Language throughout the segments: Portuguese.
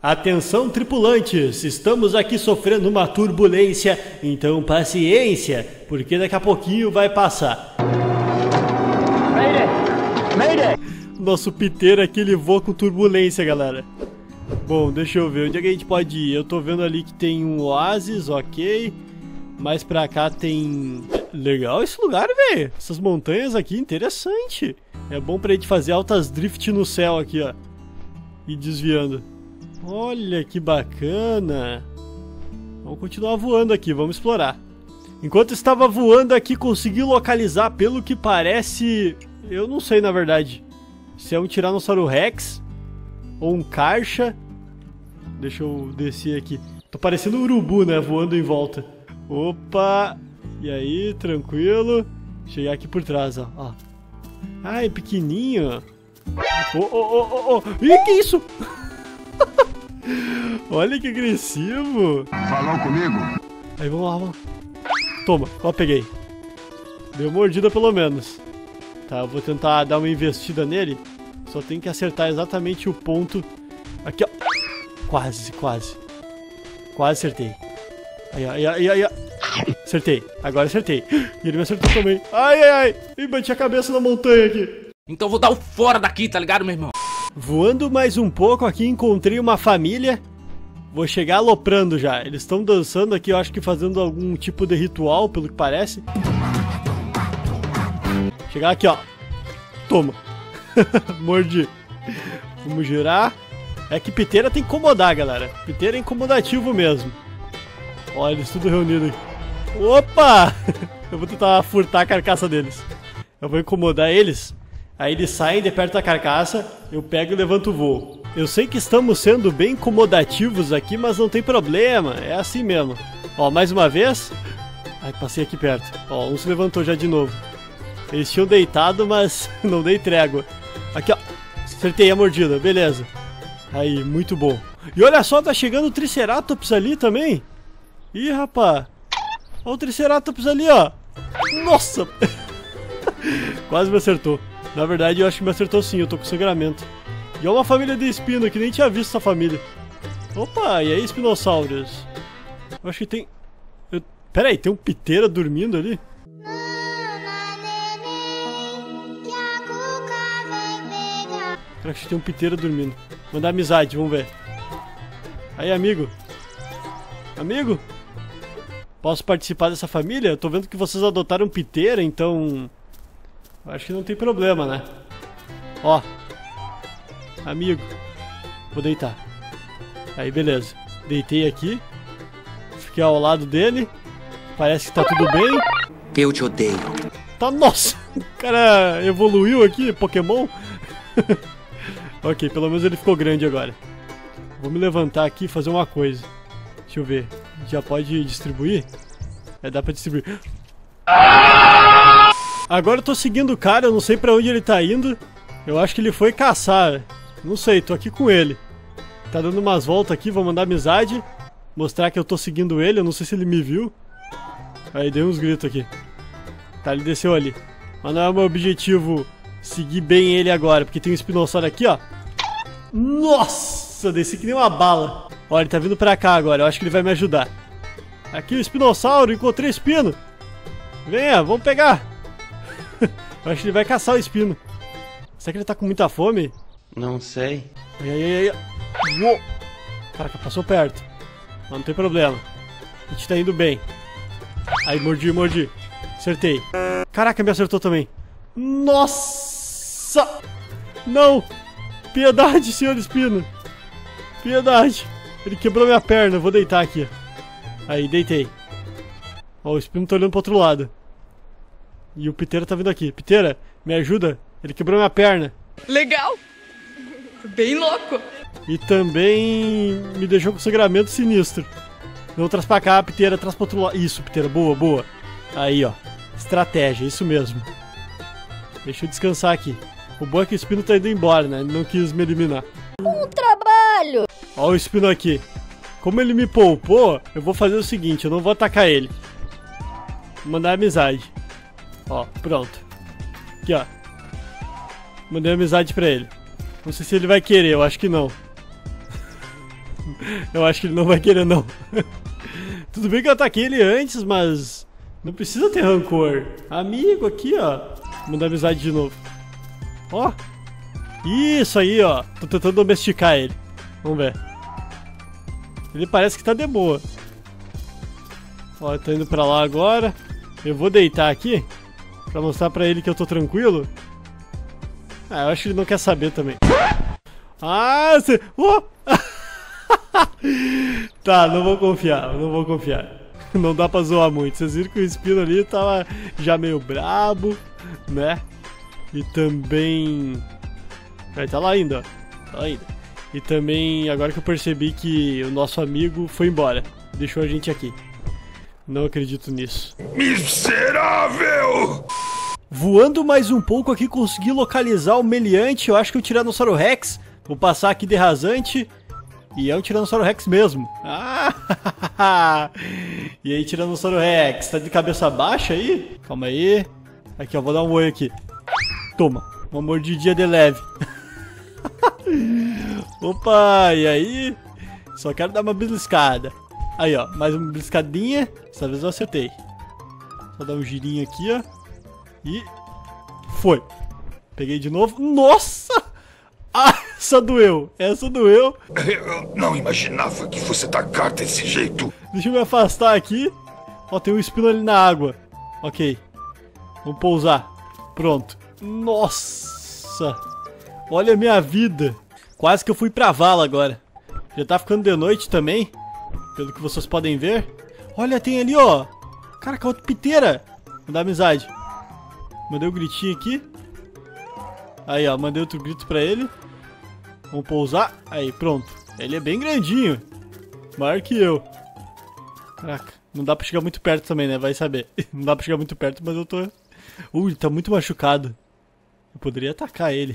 Atenção, tripulantes, estamos aqui sofrendo uma turbulência, então paciência, porque daqui a pouquinho vai passar. Mayday! Nosso piteiro aqui, ele voa com turbulência, galera. Bom, deixa eu ver, onde é que a gente pode ir? Eu tô vendo ali que tem um oásis, ok. Mais pra cá tem... Legal esse lugar, velho. Essas montanhas aqui, interessante. É bom pra gente fazer altas drift no céu aqui, ó. E desviando. Olha que bacana. Vamos continuar voando aqui, vamos explorar. Enquanto estava voando aqui, consegui localizar, pelo que parece... Eu não sei, na verdade, se é um Tiranossauro Rex ou um Karcha. Deixa eu descer aqui. Tô parecendo um urubu, né? Voando em volta. Opa! E aí, tranquilo. Chegar aqui por trás, ó. Ai, pequenininho. Oh. Ih, que isso? Olha que agressivo. Falou comigo? Aí, vamos lá, vamos. Toma, ó, peguei. Deu mordida pelo menos. Tá, eu vou tentar dar uma investida nele. Só tem que acertar exatamente o ponto. Aqui, ó. Quase. Quase acertei. Aí. Acertei. Agora acertei. E ele me acertou também. Ai. Ih, bati a cabeça na montanha aqui. Então vou dar o fora daqui, tá ligado, meu irmão? Voando mais um pouco aqui, encontrei uma família. Vou chegar aloprando já. Eles estão dançando aqui, eu acho que fazendo algum tipo de ritual, pelo que parece. Chegar aqui, ó. Toma. Mordi. Vamos girar. É que piteira tem que incomodar, galera. Piteira é incomodativo mesmo. Olha, eles tudo reunido aqui. Opa! Eu vou tentar furtar a carcaça deles. Eu vou incomodar eles. Aí eles saem de perto da carcaça. Eu pego e levanto o voo. Eu sei que estamos sendo bem incomodativos aqui, mas não tem problema. É assim mesmo. Ó, mais uma vez. Ai, passei aqui perto. Ó, um se levantou já de novo. Eles tinham deitado, mas não dei trégua. Aqui, ó. Acertei a mordida, beleza. Aí, muito bom. E olha só, tá chegando o Triceratops ali também. Ih, rapaz. Olha o Triceratops ali, ó. Nossa. Quase me acertou. Na verdade, eu acho que me acertou sim, eu tô com sangramento. E olha uma família de espino, que nem tinha visto essa família. Opa, e aí, espinossauros? Eu acho que tem... Pera aí, tem um piteira dormindo ali? Eu acho que tem um piteira dormindo. Mandar amizade, vamos ver. Aí, amigo. Amigo? Posso participar dessa família? Eu tô vendo que vocês adotaram piteira, então... Acho que não tem problema, né? Ó. Amigo. Vou deitar. Aí, beleza. Deitei aqui. Fiquei ao lado dele. Parece que tá tudo bem. Eu te odeio. Tá, nossa! O cara evoluiu aqui, Pokémon. Ok, pelo menos ele ficou grande agora. Vou me levantar aqui e fazer uma coisa. Deixa eu ver. Já pode distribuir? É, dá pra distribuir. Agora eu tô seguindo o cara, eu não sei pra onde ele tá indo. Eu acho que ele foi caçar. Não sei, tô aqui com ele. Tá dando umas voltas aqui, vou mandar amizade. Mostrar que eu tô seguindo ele, eu não sei se ele me viu. Aí dei uns gritos aqui. Tá, ele desceu ali. Mas não é o meu objetivo seguir bem ele agora, porque tem um espinossauro aqui, ó. Nossa, desci que nem uma bala. Ó, ele tá vindo pra cá agora, eu acho que ele vai me ajudar. Aqui o espinossauro, encontrei espino. Venha, vamos pegar. Eu acho que ele vai caçar o espino. Será que ele tá com muita fome? Não sei. Aí. Uou. Caraca, passou perto. Mas não tem problema. A gente tá indo bem. Aí, mordi. Acertei. Caraca, me acertou também. Nossa! Não! Piedade, senhor espino. Piedade. Ele quebrou minha perna, eu vou deitar aqui. Aí, deitei. Ó, o espino tá olhando pro outro lado. E o piteira tá vindo aqui. Piteira, me ajuda. Ele quebrou minha perna. Legal! Bem louco! E também me deixou com sangramento sinistro. Não, traz pra cá, piteira, traz pro outro lado. Isso, piteira, boa. Aí, ó. Estratégia, isso mesmo. Deixa eu descansar aqui. O bom é que o espino tá indo embora, né? Ele não quis me eliminar. Um trabalho! Ó o espino aqui. Como ele me poupou, eu vou fazer o seguinte, eu não vou atacar ele. Vou mandar amizade. Ó, pronto. Aqui, ó. Mandei amizade pra ele. Não sei se ele vai querer, eu acho que não. Eu acho que ele não vai querer, não. Tudo bem que eu ataquei ele antes, mas não precisa ter rancor. Amigo aqui, ó. Vou mandar amizade de novo. Ó. Isso aí, ó. Tô tentando domesticar ele. Vamos ver. Ele parece que tá de boa. Ó, eu tô indo pra lá agora. Eu vou deitar aqui pra mostrar pra ele que eu tô tranquilo. Ah, eu acho que ele não quer saber também. Ah, você... Oh! Tá, não vou confiar, não vou confiar. Não dá pra zoar muito. Vocês viram que o Espino ali tava já meio brabo, né? E também... Ele tá lá ainda, ó. Tá lá ainda. E também, agora que eu percebi que o nosso amigo foi embora. Deixou a gente aqui. Não acredito nisso. Miserável! Voando mais um pouco aqui, consegui localizar o meliante. Eu acho que é o Tiranossauro Rex. Vou passar aqui de rasante. E é um Tiranossauro Rex mesmo. Ah! E aí, Tiranossauro Rex, tá de cabeça baixa aí? Calma aí. Aqui, ó, vou dar um oi aqui. Toma, uma mordidinha de leve. Opa, e aí? Só quero dar uma beliscada. Aí, ó, mais uma beliscadinha. Dessa vez eu acertei. Só dar um girinho aqui, ó. E... foi. Peguei de novo. Nossa! Ah, essa doeu. Essa doeu. Eu não imaginava que fosse atacar desse jeito. Deixa eu me afastar aqui. Ó, tem um espino ali na água. Ok. Vamos pousar. Pronto. Nossa! Olha a minha vida. Quase que eu fui pra vala agora. Já tá ficando de noite também. Pelo que vocês podem ver. Olha, tem ali, ó. Caraca, outra piteira. Vou dar amizade. Mandei um gritinho aqui. Aí, ó. Mandei outro grito pra ele. Vamos pousar. Aí, pronto. Ele é bem grandinho. Maior que eu. Caraca. Não dá pra chegar muito perto também, né? Vai saber. Não dá pra chegar muito perto, mas eu tô... Ele tá muito machucado. Eu poderia atacar ele.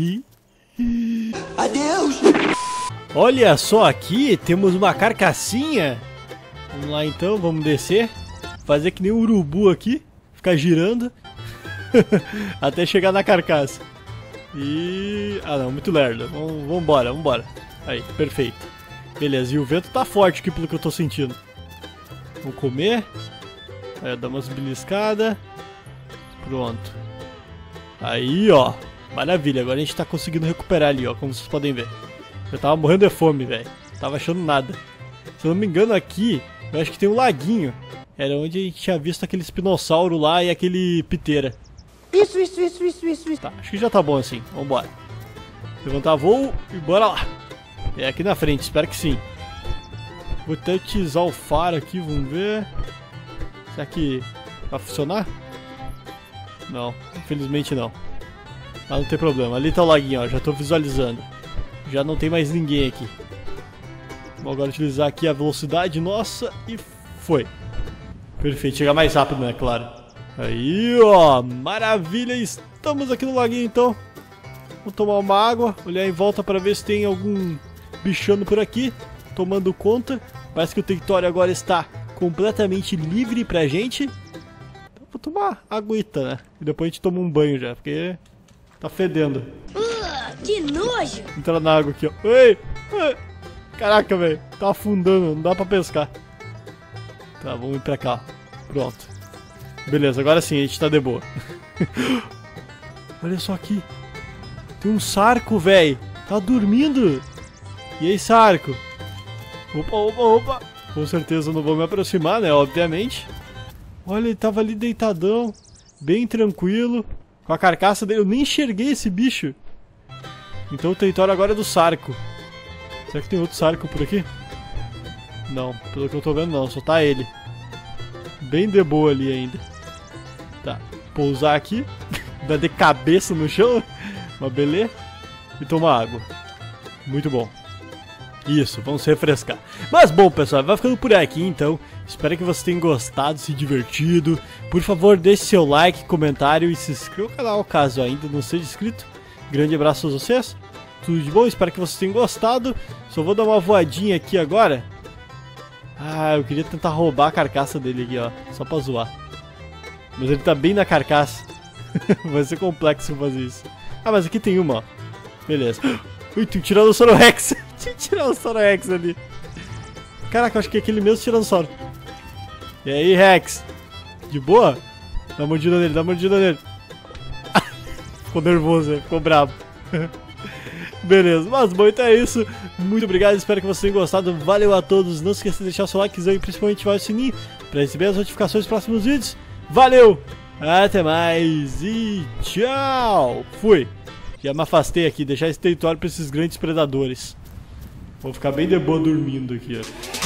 Adeus! Olha só aqui, temos uma carcassinha. Vamos lá então, vamos descer. Fazer que nem um urubu aqui. Ficar girando. Até chegar na carcaça. E... ah não, muito lerdo. Vambora, vambora. Aí, perfeito. Beleza, e o vento tá forte aqui pelo que eu tô sentindo. Vamos comer. Aí, dar umas beliscadas. Pronto. Aí, ó. Maravilha, agora a gente tá conseguindo recuperar ali, ó. Como vocês podem ver. Eu tava morrendo de fome, velho. Tava achando nada. Se eu não me engano aqui, eu acho que tem um laguinho. Era onde a gente tinha visto aquele espinossauro lá e aquele piteira. Isso. Tá, acho que já tá bom assim. Vambora. Levantar voo e bora lá. É aqui na frente, espero que sim. Vou até utilizar o faro aqui, vamos ver. Será que vai funcionar? Não, infelizmente não. Mas não tem problema, ali tá o laguinho, ó, já tô visualizando. Já não tem mais ninguém aqui. Vou agora utilizar aqui a velocidade nossa e foi. Perfeito, chegar mais rápido, né, claro. Aí, ó, maravilha, estamos aqui no laguinho então. Vou tomar uma água, olhar em volta para ver se tem algum bichano por aqui. Tomando conta, parece que o território agora está completamente livre pra gente. Então, vou tomar aguita, né? E depois a gente toma um banho já, porque tá fedendo. Que nojo! Entrar na água aqui, ó. Ei! Caraca, velho. Tá afundando, não dá pra pescar. Tá, vamos ir pra cá. Pronto. Beleza, agora sim, a gente tá de boa. Olha só aqui. Tem um sarco, velho. Tá dormindo. E aí, sarco? Opa. Com certeza eu não vou me aproximar, né? Obviamente. Olha, ele tava ali deitadão. Bem tranquilo. Com a carcaça dele. Eu nem enxerguei esse bicho. Então o território agora é do sarco. Será que tem outro sarco por aqui? Não, pelo que eu tô vendo não, só tá ele. Bem de boa ali ainda. Tá, pousar aqui. Dar de cabeça no chão. Mas beleza. E tomar água. Muito bom. Isso, vamos se refrescar. Mas bom, pessoal, vai ficando por aqui então. Espero que vocês tenham gostado, se divertido. Por favor, deixe seu like, comentário e se inscreva no canal caso ainda não seja inscrito. Grande abraço a vocês. Tudo de bom, espero que vocês tenham gostado. Só vou dar uma voadinha aqui agora. Ah, eu queria tentar roubar a carcaça dele aqui, ó. Só pra zoar. Mas ele tá bem na carcaça. Vai ser complexo fazer isso. Ah, mas aqui tem uma, ó. Beleza. Ui, tem um Tiranossauro Rex. Tiranossauro Rex ali. Caraca, eu acho que é aquele mesmo Tiranossauro. E aí, Rex? De boa? Dá uma mordida nele, dá uma mordida nele. Ficou nervoso, né? Ficou bravo. Beleza, mas bom, então é isso. Muito obrigado, espero que vocês tenham gostado. Valeu a todos, não se esqueça de deixar o seu likezão e principalmente ativar o sininho para receber as notificações dos próximos vídeos. Valeu, até mais e tchau. Fui. Já me afastei aqui, deixar esse território para esses grandes predadores. Vou ficar bem de boa dormindo aqui, ó.